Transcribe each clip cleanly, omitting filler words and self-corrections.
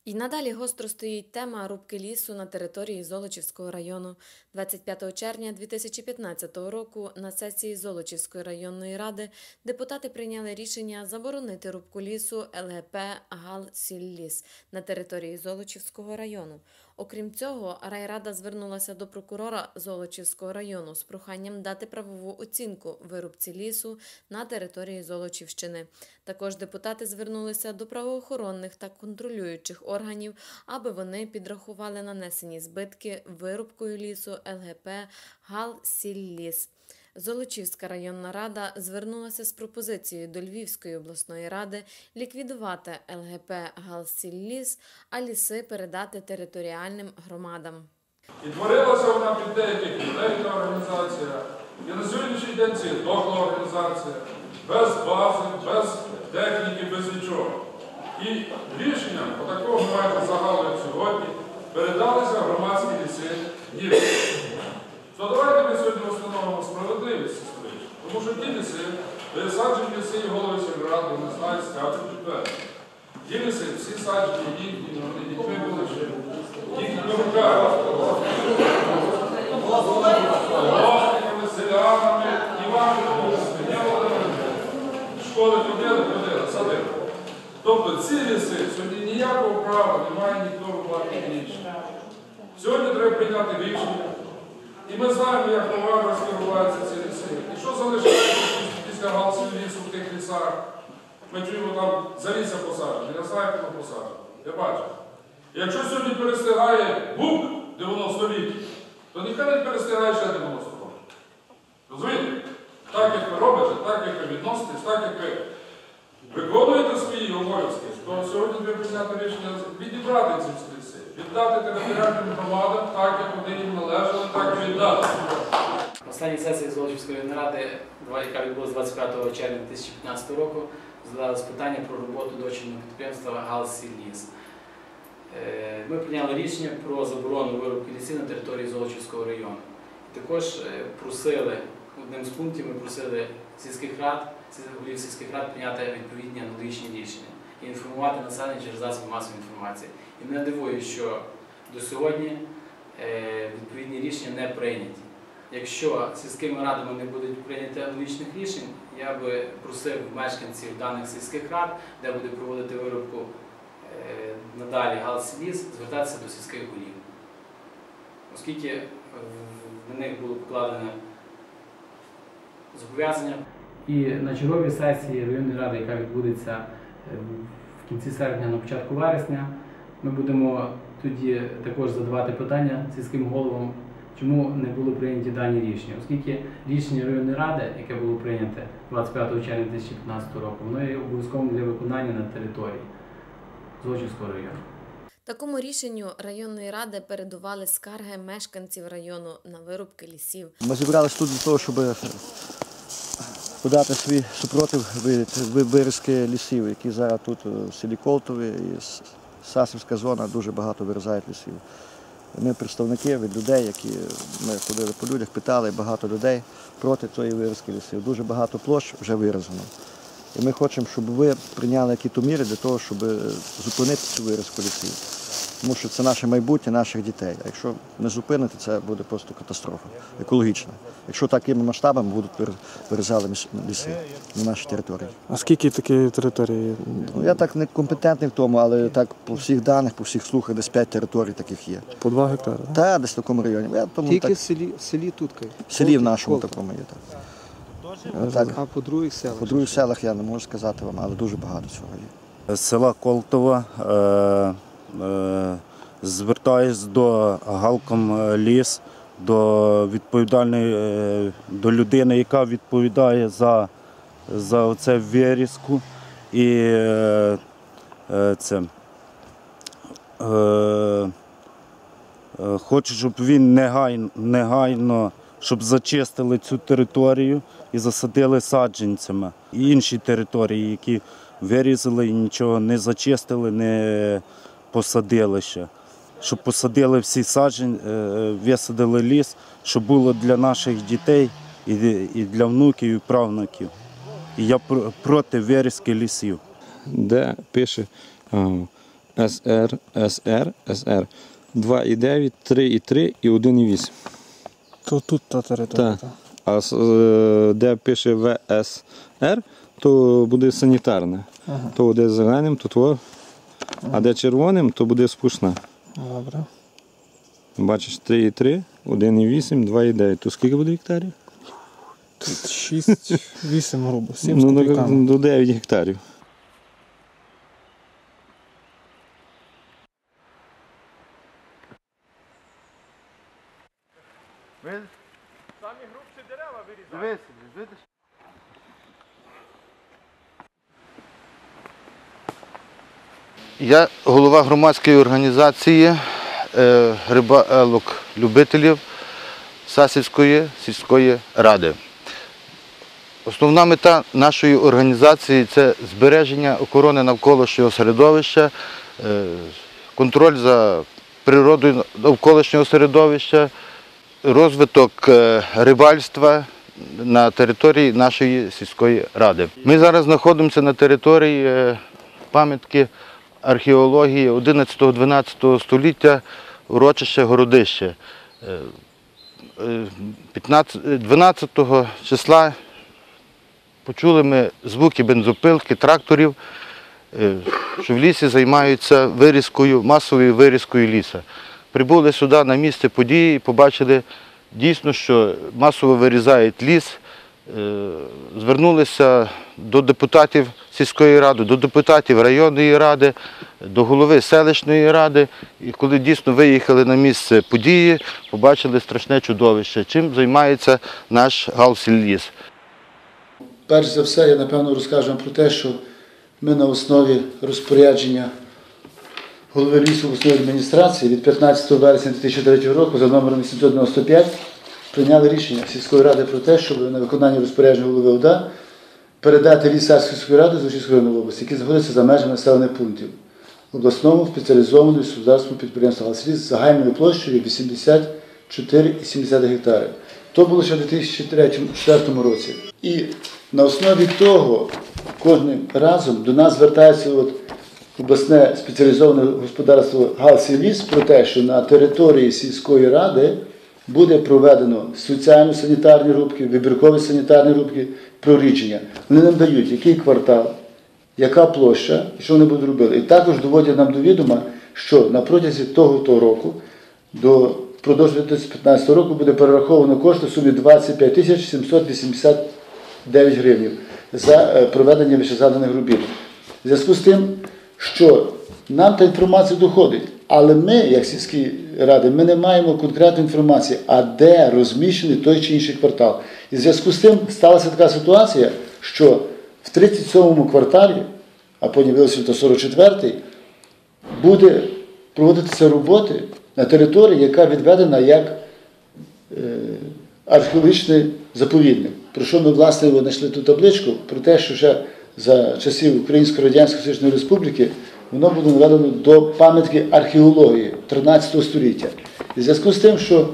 І надалі гостро стоїть тема рубки лісу на території Золочівського району. 25 червня 2015 року на сесії Золочівської районної ради депутати прийняли рішення заборонити рубку лісу ЛГП «Галсілліс» на території Золочівського району. Окрім цього, райрада звернулася до прокурора Золочівського району з проханням дати правову оцінку вирубці лісу на території Золочівщини. Також депутати звернулися до правоохоронних та контролюючих органів, аби вони підрахували нанесені збитки вирубкою лісу ЛГП «Галсілліс». Золочівська районна рада звернулася з пропозицією до Львівської обласної ради ліквідувати ЛГП «Галсілліс», а ліси передати територіальним громадам. І творилася вона під деяких людей та організація. І на сьогоднішній день це дохла організація, без бази, без техніки, без нічого. І рішенням отакого маєте загалу, як сьогодні, передалися громадські ліси їм. То давайте ми сьогодні встановимо справедливість історичну. Тому що ті ліси, пересаджені ліси і голови сільради, вони знають, скажуть підтвердити. Ті ліси, всі саджені їхні, вони дітьми були ще їхніми руками. Власниками, селянами, Іванами, школи ходили, садили. Тобто ці ліси сьогодні ніякого права не має ніхто рубати рішення. Сьогодні треба прийняти рішення. І ми знаємо, як поважно розкриваються ці ліси. І що залишається після Галсіллісу в тих лісах? Ми чуємо там залісся посадження. Я знаю, як воно посаджено. Я бачу. І якщо сьогодні перестигає бук 90 літ, то ніхай не перестигає ще 90 років. Розумієте? Так, як ви робите, так, як ви відноситесь, так, як ви виконуєте свої обов'язки, то сьогодні треба прийняти рішення відібрати ці ліси, віддати територіальним громадам, так, як вони їм належали, так і віддати. На останній сесії Золочівської районної ради, яка відбулася 25 червня 2015 року, задалось питання про роботу дочірнього підприємства «Галсілліс». Ми прийняли рішення про заборону вирубки лісів на території Золочівського району. І також просили, одним з пунктів ми просили голів сільських рад прийняти відповідні аналогічні рішення і інформувати населення через засоби масової інформації. І мене дивує, що до сьогодні відповідні рішення не прийняті. Якщо сільськими радами не будуть прийняті аналогічних рішень, я би просив мешканців даних сільських рад, де буде проводити вирубку надалі Галсілліс, звертатися до сільських голів. Оскільки на них було покладено зобов'язання. І на черговій сесії районної ради, яка відбудеться в кінці серпня, на початку вересня, ми будемо тоді також задавати питання сільським головам, чому не були прийняті дані рішення. Оскільки рішення районної ради, яке було прийнято 25 червня 2015 року, воно є обов'язковим для виконання на території Золочівського району. Такому рішенню районної ради передували скарги мешканців району на вирубки лісів. Ми зібралися тут для того, щоб подати свій супротив вирізки лісів, які зараз тут в селі Колтові і Сасівська зона дуже багато вирізають лісів. Ми представники від людей, які ми ходили по людях, питали, багато людей проти цієї вирізки лісів. Дуже багато площ вже виразено. І ми хочемо, щоб ви прийняли якісь міри для того, щоб зупинити цю вирізку лісів. Тому що це наше майбутнє наших дітей. А якщо не зупинити, це буде просто катастрофа екологічна. Якщо такими масштабами будуть вирізали ліси на нашій території. А скільки такі території? Ну, я так не компетентний в тому, але так по всіх даних, по всіх слухах, десь 5 територій таких є. По 2 гектари? Так, десь в такому районі. Тільки в селі тут? В селі в нашому такому є. Так. А по других селах? По других селах я не можу сказати вам, але дуже багато цього є. З села Колтова звертаюсь до Галкомліс, до відповідальної, до людини, яка відповідає за оце вирізку. І хочу, щоб він негайно щоб зачистили цю територію і засадили саджанцями. І інші території, які вирізали і нічого не зачистили, не посадили ще. Щоб посадили всі саджанці, висадили ліс, щоб було для наших дітей і для внуків, і правнуків. І я проти вирізки лісів. Де пише СР, СР, СР. 2,9, 3,3 і 1,8. То тут та територія. Так. А де пише ВСР, то буде санітарне. Ага. То буде зеленим, то тво. А де червоним, то буде спушна. Добре. Бачиш, 3,3, 1,8, 2,9. То скільки буде гектарів? Тут 6-8 грубо, 7 Ну, з копійками. до 9 гектарів. Я голова громадської організації рибалок-любителів Сасівської сільської ради. Основна мета нашої організації – це збереження охорони навколишнього середовища, контроль за природою навколишнього середовища, розвиток рибальства на території нашої сільської ради. Ми зараз знаходимося на території пам'ятки археології 11-12 століття, урочище Городище. 12 числа почули ми звуки бензопилки, тракторів, що в лісі займаються вирізкою, масовою вирізкою лісу. Прибули сюди на місце події і побачили дійсно, що масово вирізають ліс. Звернулися до депутатів сільської ради, до депутатів районної ради, до голови селищної ради. І коли дійсно виїхали на місце події, побачили страшне чудовище, чим займається наш Галсілліс. Перш за все, я напевно розкажу вам про те, що ми на основі розпорядження голови лісу обласної адміністрації від 15 вересня 2003 року за номером 895 прийняли рішення сільської ради про те, щоб на виконання розпорядження голови ОДА передати ліс Сасівської ради Золочівської районної області, які знаходяться за межами населених пунктів, обласному спеціалізованому господарському підприємству «Галсілліс» з загальною площею 84,7 гектари. То було ще в 2004 році. І на основі того кожним разом до нас звертається обласне спеціалізоване господарство «Галсілліс» про те, що на території сільської ради буде проведено соціально-санітарні рубки, вибіркові санітарні рубки, прорідження. Вони нам дають, який квартал, яка площа і що вони будуть робити. І також доводять нам до відома, що на протязі того року, впродовж 2015 року, буде перераховано кошти в сумі 25 789 гривень за проведення вищезгаданих робіт. В зв'язку з тим, що нам та інформація доходить, але ми, як сільські ради, ми не маємо конкретної інформації, а де розміщений той чи інший квартал. І в зв'язку з тим сталася така ситуація, що в 37-му кварталі, а потім виявилося, що 44-й, буде проводитися роботи на території, яка відведена як археологічний заповідник. Про що ми, власне, знайшли ту табличку, про те, що ще за часів Української Радянської Союзної Республіки воно було наведено до пам'ятки археології 13 століття. І в зв'язку з тим, що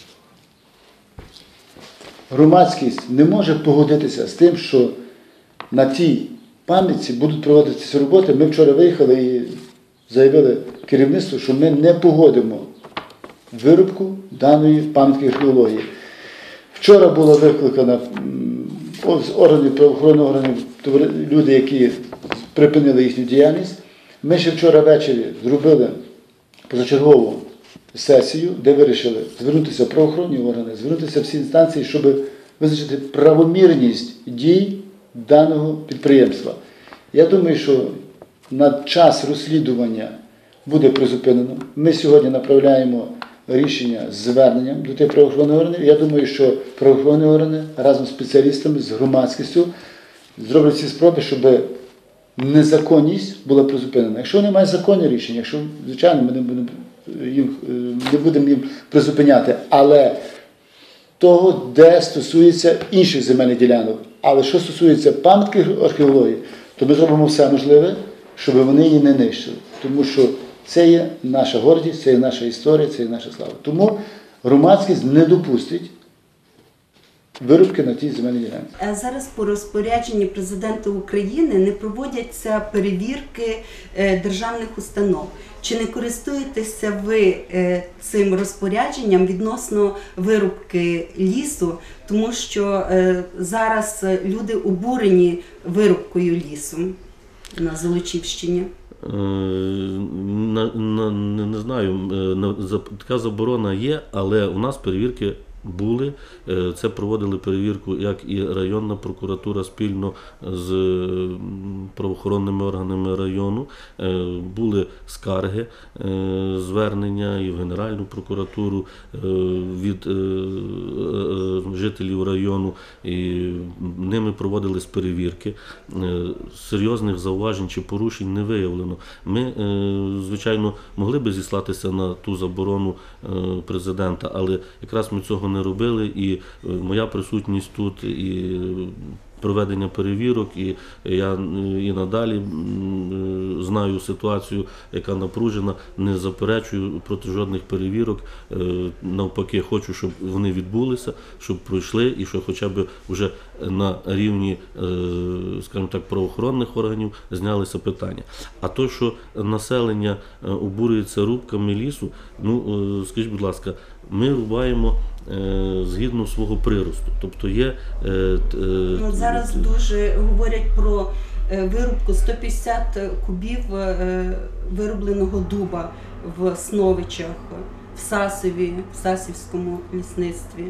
громадськість не може погодитися з тим, що на тій пам'ятці будуть проводитися роботи, ми вчора виїхали і заявили керівництву, що ми не погодимо вирубку даної пам'ятки археології. Вчора було викликано з органів правоохоронних органів люди, які припинили їхню діяльність. Ми ще вчора ввечері зробили позачергову сесію, де вирішили звернутися в правоохоронні органи, звернутися в всі інстанції, щоб визначити правомірність дій даного підприємства. Я думаю, що на час розслідування буде призупинено. Ми сьогодні направляємо рішення з зверненням до тих правоохоронних органів. Я думаю, що правоохоронні органи разом з спеціалістами, з громадськістю зроблять всі спроби, щоб незаконність була призупинена. Якщо немає законні рішення, якщо, звичайно, ми не будемо їм призупиняти, але того, де стосується інших земельних ділянок. Але що стосується пам'ятки археології, то ми зробимо все можливе, щоб вони її не нищили. Тому що це є наша гордість, це є наша історія, це є наша слава. Тому громадськість не допустить вирубки на тій земельній ділянці. А зараз по розпорядженні президента України не проводяться перевірки державних установ. Чи не користуєтеся ви цим розпорядженням відносно вирубки лісу, тому що зараз люди обурені вирубкою лісу на Золочівщині? Не знаю, така заборона є, але у нас перевірки були. Це проводили перевірку як і районна прокуратура спільно з правоохоронними органами району. Були скарги, звернення і в Генеральну прокуратуру від жителів району. І ними проводились перевірки. Серйозних зауважень чи порушень не виявлено. Ми, звичайно, могли би зіслатися на ту заборону президента, але якраз ми цього не робили, і моя присутність тут, і проведення перевірок, і я і надалі знаю ситуацію, яка напружена, не заперечую проти жодних перевірок, навпаки, хочу, щоб вони відбулися, щоб пройшли, і що хоча б вже на рівні, скажімо так, правоохоронних органів знялися питання. А то, що населення обурюється рубками лісу, ну, скажіть, будь ласка, ми рубаємо згідно свого приросту. Тобто є... Зараз дуже говорять про вирубку 150 кубів вирубленого дуба в Сновичах, в Сасові, в Сасівському лісництві.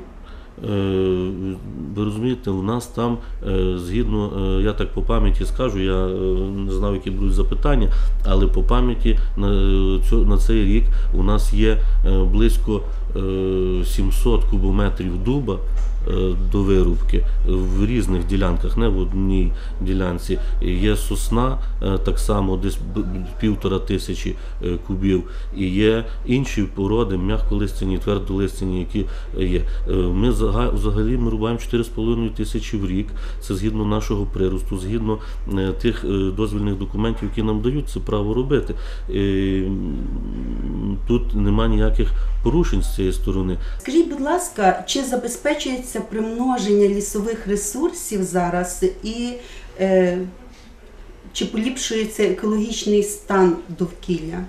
Ви розумієте, у нас там, згідно, я так по пам'яті скажу, я не знаю, які будуть запитання, але по пам'яті на цей рік у нас є близько 700 кубометрів дуба до вирубки в різних ділянках, не в одній ділянці. Є сосна, так само десь 1500 кубів, і є інші породи, м'яколистяні, твердолистяні, які є. Ми взагалі ми рубаємо 4,5 тисячі в рік, це згідно нашого приросту, згідно тих дозвільних документів, які нам дають це право робити. Тут немає ніяких порушень з цієї сторони. Скажіть, будь ласка, чи забезпечується примноження лісових ресурсів зараз і чи поліпшується екологічний стан довкілля?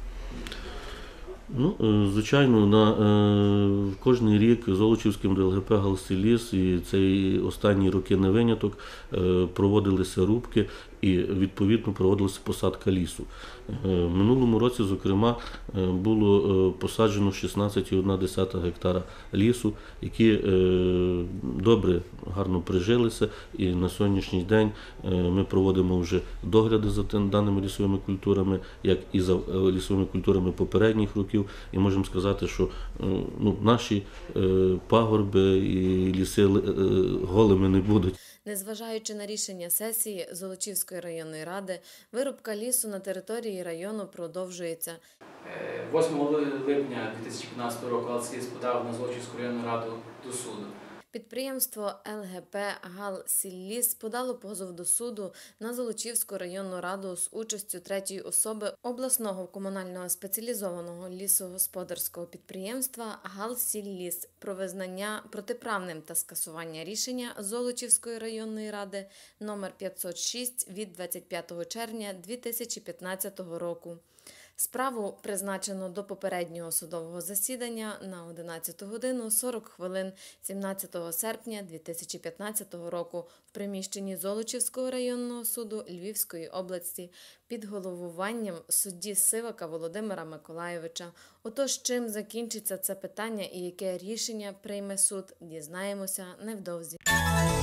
Ну, звичайно, кожен рік Золочівським ДЛГП «Галсіліс», і цей останні роки не виняток, проводилися рубки і, відповідно, проводилася посадка лісу. В минулому році, зокрема, було посаджено 16,1 гектара лісу, які добре, гарно прижилися, і на сьогоднішній день ми проводимо вже догляди за даними лісовими культурами, як і за лісовими культурами попередніх років, і можемо сказати, що наші пагорби і ліси голими не будуть. Незважаючи на рішення сесії Золочівської районної ради, вирубка лісу на території району продовжується. 8 липня 2015 року ГАЛСІЛІС подав на Золочівську районну раду до суду. Підприємство ЛГП «ГАЛСІЛІС» подало позов до суду на Золочівську районну раду з участю третьої особи обласного комунального спеціалізованого лісогосподарського підприємства «ГАЛСІЛІС» про визнання протиправним та скасування рішення Золочівської районної ради номер 506 від 25 червня 2015 року. Справу призначено до попереднього судового засідання на 11 годину 40 хвилин 17 серпня 2015 року в приміщенні Золочівського районного суду Львівської області під головуванням судді Сивака Володимира Миколайовича. Отож, чим закінчиться це питання і яке рішення прийме суд, дізнаємося невдовзі.